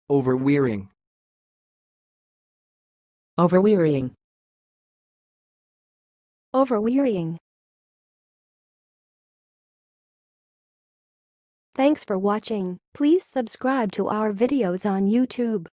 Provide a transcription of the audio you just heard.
overwearying, overwearying, overwearying. Thanks for watching. Please subscribe to our videos on YouTube.